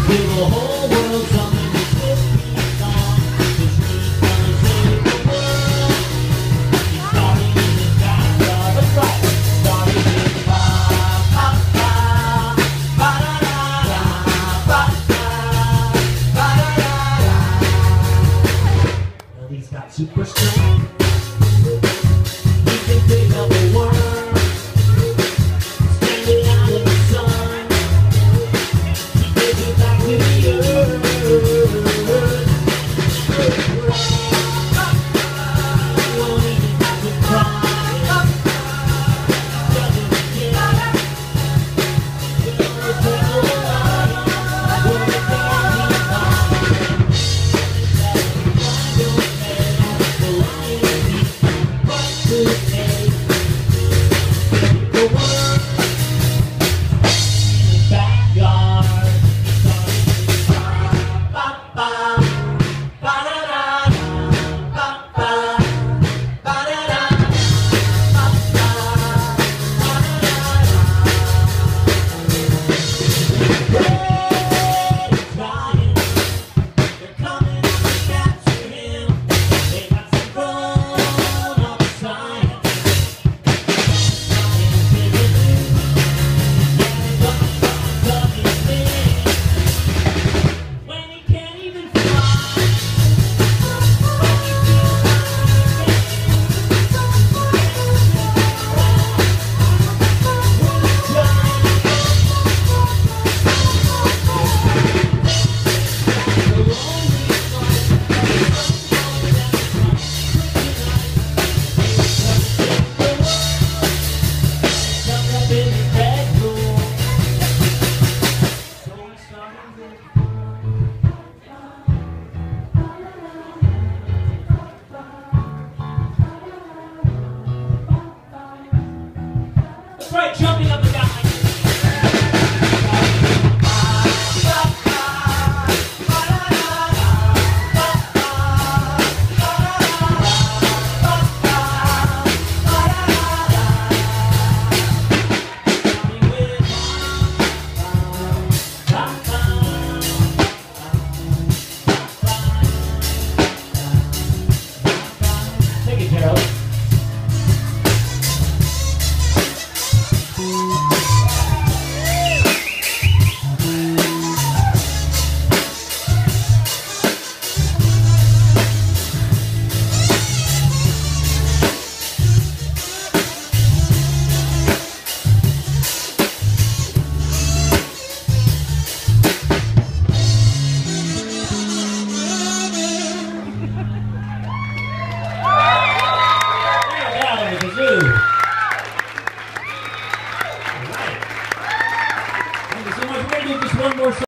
the whole world something to slip me on. Cause we're gonna save the world. Starting in the backyard, that's right. Starting with ba-ba-ba, ba-da-da-da, ba-da-da-da, ba-da-da-da. Well, he's got super strength. He can pick up a worm, stand it out in the sun. He gives it back to the earth. Won't even have to cry. Doesn't care. Will take a lion. Will it carry on? The lion eats right to the egg. The worm in the backyard. Ba-ba, ba-da-da, ba-ba, ba-da-da, ba-ba, ba-da-da. They're coming to capture him. They got some grown-up science. Science in the news. Yeah, they're gonna try to tuck him in. When he can't even fly. When he feels like he can't. That's right, jumping up and down like this. Take it, Gerald. Thank you so much. We're going to do just one more song.